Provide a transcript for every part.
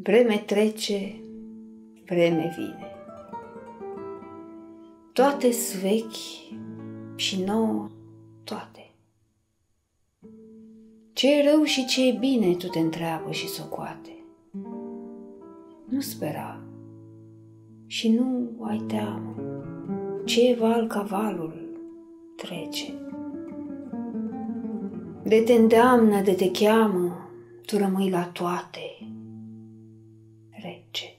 Vreme trece, vreme vine. Toate-s vechi și nouă toate. Ce e rău și ce e bine, tu te întreabă și socoate. Nu spera și nu ai teamă, ce val cavalul trece. De te îndeamnă, de te cheamă, tu rămâi la toate rece.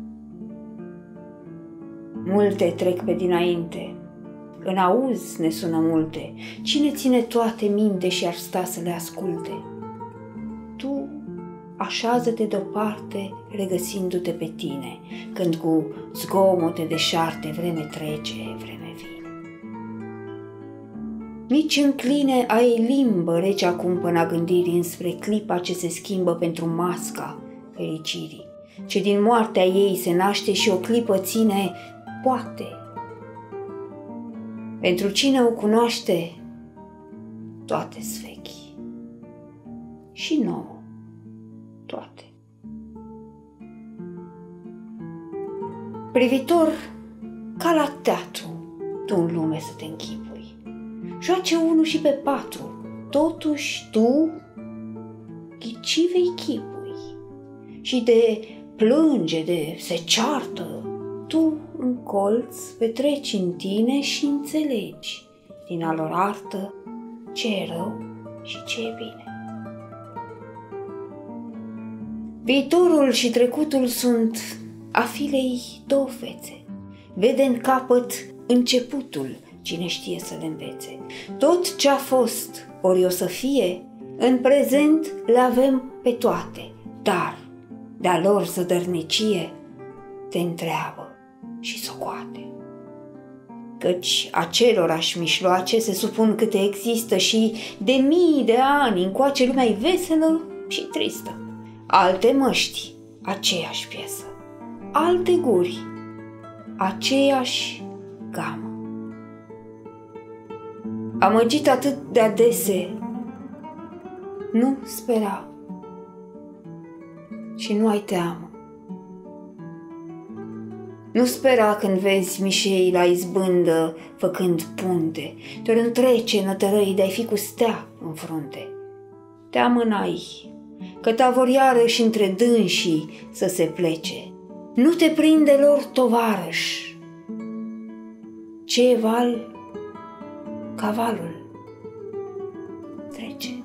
Multe trec pe dinainte, în auz ne sună multe, cine ține toate minte și ar sta să le asculte? Tu așează-te deoparte, regăsindu-te pe tine, când cu zgomote deșarte vreme trece, vreme vine. Nici încline ai limbă rece acum până a gândirii înspre clipa ce se schimbă pentru masca fericirii, ce din moartea ei se naște și o clipă ține, poate. Pentru cine o cunoaște, toate-s vechi și nouă toate. Privitor ca la teatru, tu în lume să te închipui, joace unul și pe patru, totuși tu ghici vei chipui și de plânge, de se ceartă, tu în colț petreci în tine și înțelegi din a lor artă ce e rău și ce e bine. Viitorul și trecutul sunt a filei două fețe. Vede în capăt începutul, cine știe să le învețe. Tot ce-a fost, ori o să fie, în prezent le avem pe toate, dar de-a lor zădărnicie te întreabă și socoate. Căci acelorași mișloace se supun câte există și de mii de ani încoace lumea-i veselă și tristă. Alte măști, aceeași piesă, alte guri, aceeași gamă. Amăgit atât de adese, nu spera și nu ai teamă. Nu spera când vezi mișei la izbândă făcând punte, te-or întrece nătărăi de-ai fi cu stea în frunte. Teamă n-ai, că ta vor iarăși între dânsii să se plece. Nu te prinde lor tovarăș, ce val cavalul trece.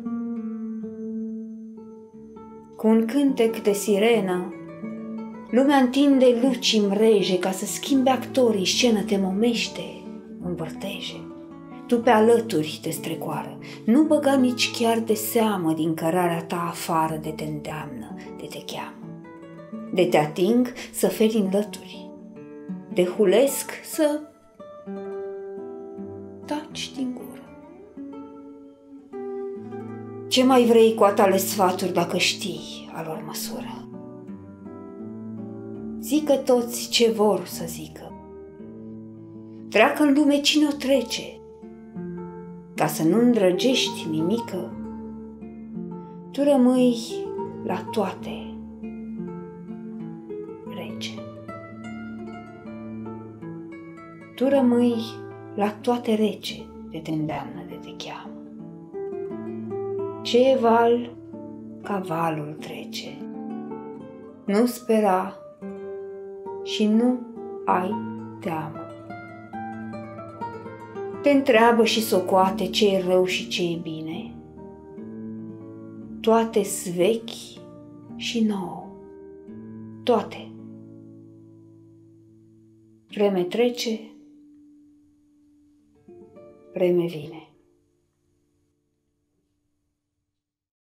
Cu un cântec de sirenă, lumea întinde luci mreje ca să schimbe actorii, scenă te momește, învârteje. Tu pe alături te strecoară, nu băga nici chiar de seamă din cărarea ta afară de te îndeamnă, de te cheamă. De te ating să feri în lături, de hulesc să taci din gură. Ce mai vrei cu a tale sfaturi dacă știi a lor măsură? Zică toți ce vor să zică. Treacă în lume cine o trece, ca să nu îndrăgești nimică, tu rămâi la toate rece. Tu rămâi la toate rece de te îndeamnă, de te cheamă. Ce val cavalul trece, nu spera și nu ai teamă. Te întreabă și socoate ce e rău și ce e bine. Toate-s vechi și nouă, toate. Vreme trece, vreme vine.